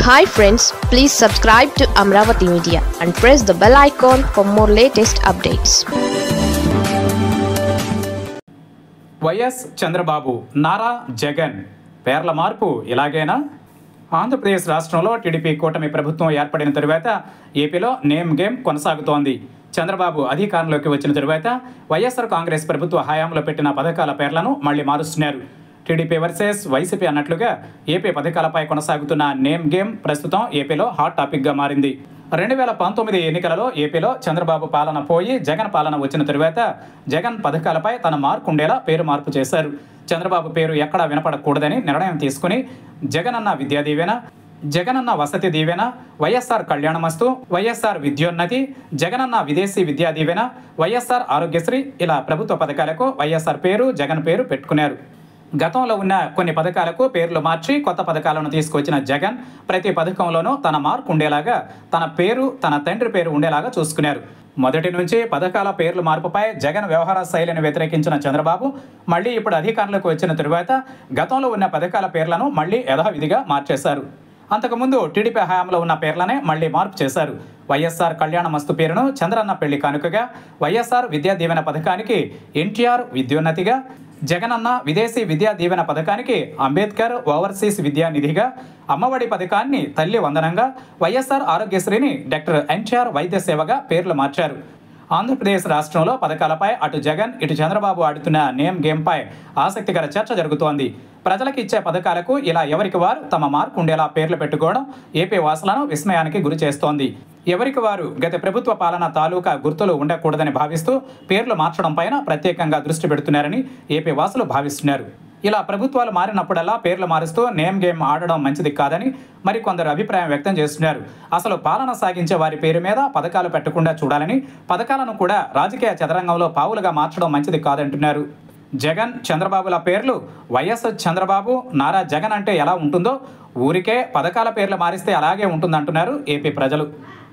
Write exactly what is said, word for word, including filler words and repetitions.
Hi friends, please subscribe to Amravati Media and press the bell icon for more latest updates. YS Chandrababu, Nara Jagan పేర్ల మార్పు ఇలాగేనా? ఆంధ్రప్రదేశ్ రాష్ట్రంలో TDP కూటమి ప్రభుత్వం ఏర్పడిన తరువాత ఏపీలో నేమ్ గేమ్ కొనసాగుతోంది. చంద్రబాబు అధికారంలోకి వచ్చిన తరువాత వైఎస్ఆర్ కాంగ్రెస్ ప్రభుత్వ హయాంలో పెట్టిన పథకాల పేర్లను మళ్లీ మారుస్తున్నారు. టీడీపీ వర్సెస్ వైసీపీ అన్నట్లుగా ఏపీ పథకాలపై కొనసాగుతున్న నేమ్ గేమ్ ప్రస్తుతం ఏపీలో హాట్ టాపిక్గా మారింది. రెండు వేల పంతొమ్మిది ఎన్నికలలో ఏపీలో చంద్రబాబు పాలన పోయి జగన్ పాలన వచ్చిన తరువాత జగన్ పథకాలపై తన మార్కు ఉండేలా పేరు మార్పు చేశారు. చంద్రబాబు పేరు ఎక్కడా వినపడకూడదని నిర్ణయం తీసుకుని జగనన్న విద్యా దీవెన, జగనన్న వసతి దీవెన, వైఎస్ఆర్ కళ్యాణమస్తు, వైఎస్ఆర్ విద్యోన్నతి, జగనన్న విదేశీ విద్యా దీవెన, వైఎస్ఆర్ ఆరోగ్యశ్రీ ఇలా ప్రభుత్వ పథకాలకు వైఎస్ఆర్ పేరు, జగన్ పేరు పెట్టుకున్నారు. గతంలో ఉన్న కొన్ని పథకాలకు పేర్లు మార్చి కొత్త పథకాలను తీసుకొచ్చిన జగన్ ప్రతి పథకంలోనూ తన మార్కు ఉండేలాగా తన పేరు, తన తండ్రి పేరు ఉండేలాగా చూసుకున్నారు. మొదటి నుంచి పథకాల పేర్ల మార్పుపై జగన్ వ్యవహార శైలిని వ్యతిరేకించిన చంద్రబాబు మళ్ళీ ఇప్పుడు అధికారంలోకి వచ్చిన తరువాత గతంలో ఉన్న పథకాల పేర్లను మళ్ళీ యథావిధిగా మార్చేశారు. అంతకుముందు టీడీపీ హయాంలో ఉన్న పేర్లనే మళ్లీ మార్పు చేశారు. వైఎస్ఆర్ కళ్యాణమస్తు పేరును చంద్రన్న పెళ్లి కానుకగా, వైఎస్ఆర్ విద్యా దీవెన పథకానికి ఎన్టీఆర్ విద్యోన్నతిగా, జగనన్న విదేశీ విద్యా దీవెన పథకానికి అంబేద్కర్ ఓవర్సీస్ విద్యా నిధిగా, అమ్మఒడి పథకాన్ని తల్లి వందనంగా, వైఎస్ఆర్ ఆరోగ్యశ్రీని డాక్టర్ ఎన్టీఆర్ వైద్య సేవగా పేర్లు మార్చారు. ఆంధ్రప్రదేశ్ రాష్ట్రంలో పథకాలపై అటు జగన్ ఇటు చంద్రబాబు ఆడుతున్న నేమ్ గేమ్పై ఆసక్తికర చర్చ జరుగుతోంది. ప్రజలకు ఇచ్చే పథకాలకు ఇలా ఎవరికి వారు తమ మార్కు ఉండేలా పేర్లు పెట్టుకోవడం ఏపీ వాసులను విస్మయానికి గురి చేస్తోంది. ఎవరికి వారు గత ప్రభుత్వ పాలన తాలూకా గుర్తులు ఉండకూడదని భావిస్తూ పేర్లు మార్చడం పైన ప్రత్యేకంగా దృష్టి పెడుతున్నారని ఏపీ వాసులు భావిస్తున్నారు. ఇలా ప్రభుత్వాలు మారినప్పుడల్లా పేర్లు మారుస్తూ నేమ్ గేమ్ ఆడడం మంచిది కాదని మరికొందరు అభిప్రాయం వ్యక్తం చేస్తున్నారు. అసలు పాలన సాగించే వారి పేరు మీద పథకాలు పెట్టకుండా చూడాలని, పథకాలను కూడా రాజకీయ చదరంగంలో పావులుగా మార్చడం మంచిది కాదంటున్నారు. జగన్, చంద్రబాబుల పేర్లు వైఎస్ చంద్రబాబు, నారా జగన్ అంటే ఎలా ఉంటుందో ఊరికే పథకాల పేర్లు మారిస్తే అలాగే ఉంటుందంటున్నారు ఏపీ ప్రజలు.